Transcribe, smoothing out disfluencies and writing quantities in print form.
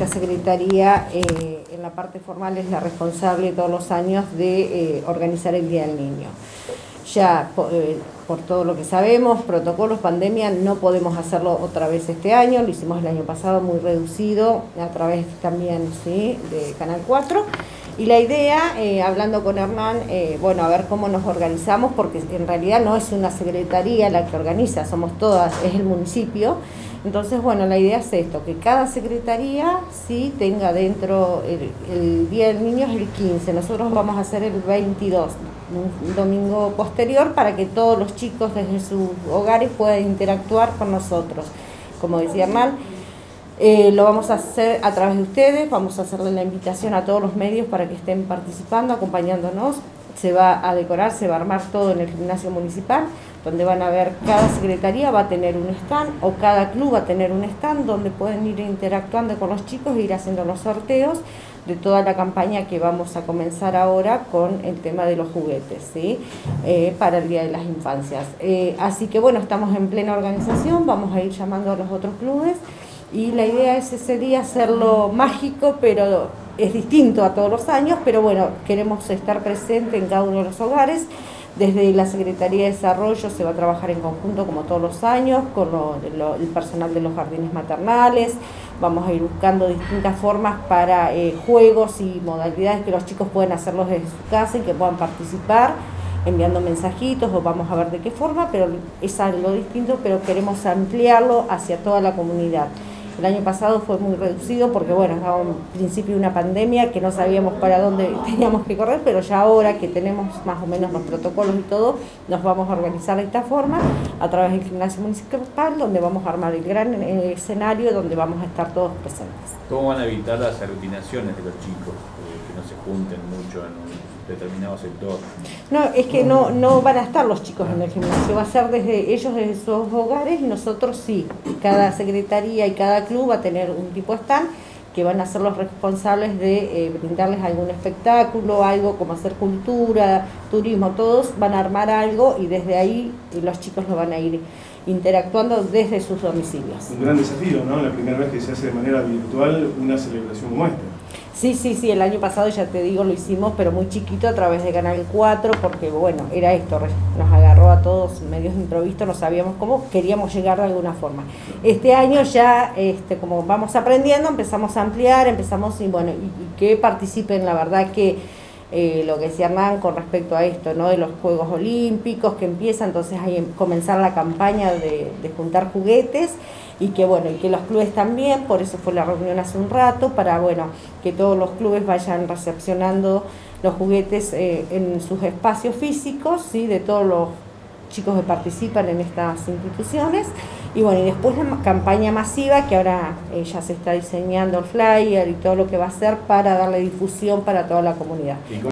esta secretaría en la parte formal es la responsable todos los años de organizar el Día del Niño. Ya por todo lo que sabemos, protocolos, pandemia, no podemos hacerlo otra vez este año, lo hicimos el año pasado muy reducido, a través también, ¿sí?, de Canal 4. Y la idea, hablando con Hernán, bueno, a ver cómo nos organizamos, porque en realidad no es una secretaría la que organiza, somos todas, es el municipio. Entonces, bueno, la idea es esto, que cada secretaría sí tenga dentro, el Día del Niño es el 15, nosotros vamos a hacer el 22, un domingo posterior, para que todos los chicos desde sus hogares puedan interactuar con nosotros. Como decía Hernán, lo vamos a hacer a través de ustedes, vamos a hacerle la invitación a todos los medios para que estén participando, acompañándonos. Se va a decorar, se va a armar todo en el gimnasio municipal, donde van a ver, cada secretaría va a tener un stand, o cada club va a tener un stand, donde pueden ir interactuando con los chicos e ir haciendo los sorteos de toda la campaña que vamos a comenzar ahora con el tema de los juguetes, ¿sí?, para el Día de las Infancias. Así que bueno, estamos en plena organización, vamos a ir llamando a los otros clubes, y la idea es ese día hacerlo mágico, pero es distinto a todos los años, pero bueno, queremos estar presentes en cada uno de los hogares. Desde la Secretaría de Desarrollo se va a trabajar en conjunto, como todos los años, con el personal de los jardines maternales. Vamos a ir buscando distintas formas para juegos y modalidades que los chicos pueden hacerlos desde su casa y que puedan participar, enviando mensajitos, o vamos a ver de qué forma, pero es algo distinto, pero queremos ampliarlo hacia toda la comunidad. El año pasado fue muy reducido porque, bueno, estaba en principio una pandemia que no sabíamos para dónde teníamos que correr, pero ya ahora que tenemos más o menos los protocolos y todo, nos vamos a organizar de esta forma a través del gimnasio municipal, donde vamos a armar el gran escenario donde vamos a estar todos presentes. ¿Cómo van a evitar las aglutinaciones de los chicos, que no se junten mucho en un determinado sector? No, es que no van a estar los chicos en el gimnasio, va a ser desde ellos, desde sus hogares, y nosotros sí. Cada secretaría y cada club va a tener un tipo de stand que van a ser los responsables de brindarles algún espectáculo, algo como hacer cultura, turismo, todos van a armar algo y desde ahí los chicos lo van a ir interactuando desde sus domicilios. Un gran desafío, ¿no? La primera vez que se hace de manera virtual una celebración como esta. Sí, el año pasado, ya te digo, lo hicimos, pero muy chiquito, a través de Canal 4, porque bueno, era esto, nos agarró a todos medios de improviso, no sabíamos cómo, queríamos llegar de alguna forma. Este año ya, como vamos aprendiendo, empezamos a ampliar, y bueno, y que participen, la verdad que lo que decía Hernán con respecto a esto, ¿no?, de los Juegos Olímpicos que empieza, entonces hay que comenzar la campaña de juntar juguetes, y que bueno, y que los clubes también, por eso fue la reunión hace un rato, para bueno, que todos los clubes vayan recepcionando los juguetes en sus espacios físicos, ¿sí?, de todos los chicos que participan en estas instituciones. Y bueno, y después la campaña masiva, que ahora ya se está diseñando el flyer y todo lo que va a hacer para darle difusión para toda la comunidad.